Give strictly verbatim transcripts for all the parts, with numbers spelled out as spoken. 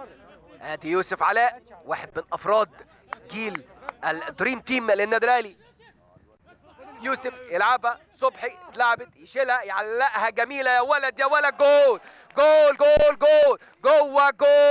ادي يوسف علاء واحد من افراد جيل الدريم تيم للنادي الاهلي. يوسف يلعبها، صبحي اتلعبت، يشيلها، يعلقها جميله يا ولد يا ولد. جول جول جول جول جوه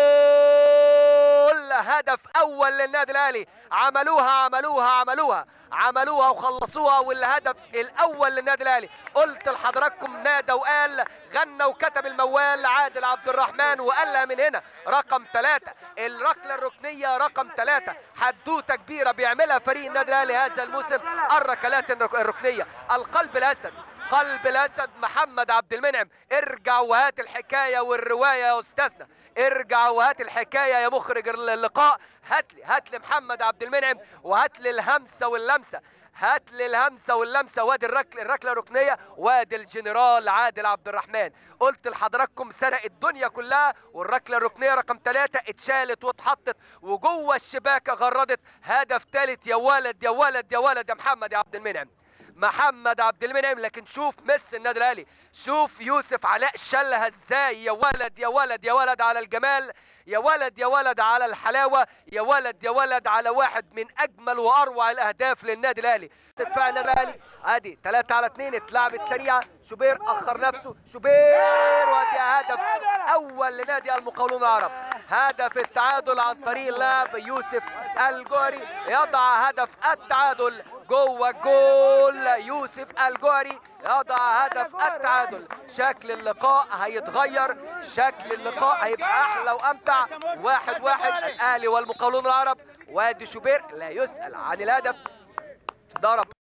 جول. هدف اول للنادي الاهلي. عملوها عملوها عملوها عملوها وخلصوها، والهدف الاول للنادي الاهلي. قلت لحضراتكم نادى وقال غنى وكتب الموال عادل عبد الرحمن وقالها من هنا رقم ثلاثة. الركله الركنيه رقم ثلاثة، حدوته كبيره بيعملها فريق النادي الاهلي هذا الموسم. الركلات الركنيه، القلب الاسد، قلب الاسد محمد عبد المنعم. ارجع وهات الحكايه والروايه يا استاذنا، ارجع وهات الحكايه يا مخرج اللقاء. هات لي هات لي محمد عبد المنعم، وهات لي الهمسه واللمسه، هات لي الهمسه واللمسه. وادي الركل الركله الركنيه، وادي الجنرال عادل عبد الرحمن. قلت لحضراتكم سرق الدنيا كلها، والركله الركنيه رقم ثلاثة اتشالت واتحطت وجوه الشباكه غردت. هدف ثالث يا ولد يا ولد يا ولد يا محمد يا عبد المنعم، محمد عبد المنعم. لكن شوف مس النادي الاهلي، شوف يوسف علاء شالها ازاي يا ولد يا ولد يا ولد على الجمال، يا ولد يا ولد على الحلاوه، يا ولد يا ولد على واحد من اجمل واروع الاهداف للنادي الاهلي. دفاع النادي الاهلي ادي ثلاثة على اثنين، اتلعبت سريعه، شوبير اخر نفسه، شوبير، وادي هدف اول لنادي المقاولون العرب. هدف التعادل عن طريق اللاعب يوسف الجوهري، يضع هدف التعادل جوه جول. يوسف الجوهري يضع هدف التعادل. شكل اللقاء هيتغير، شكل اللقاء هيبقى احلى وامتع. واحد واحد الاهلي والمقاولون العرب. وادي شوبير لا يسأل عن الهدف، ضرب